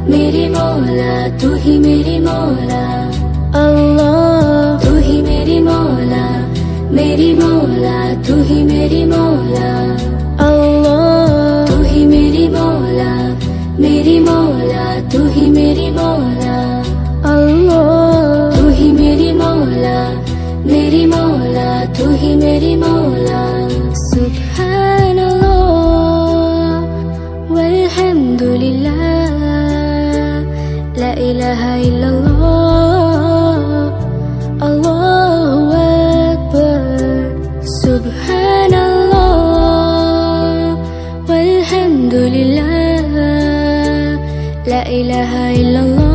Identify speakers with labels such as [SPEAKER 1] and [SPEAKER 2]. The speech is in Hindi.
[SPEAKER 1] मेरी मौला तू ही मेरी मौला। अल्लाह तू ही मेरी मौला, मेरी मौला तू ही मेरी मौला। अल्लाह तू ही मेरी मौला, मेरी मौला तू ही मेरी मौला। अल्लाह तू ही मेरी मौला, मेरी मौला तू ही मेरी मौला। सुब्हानल्लाह वल्हम्दुलिल्लाह, ला इलाहा इल्लल्लाह, अल्लाहु अकबर। सुब्हानल्लाह वल्हम्दुलिल्लाह, ला इलाहा इल्लल्लाह।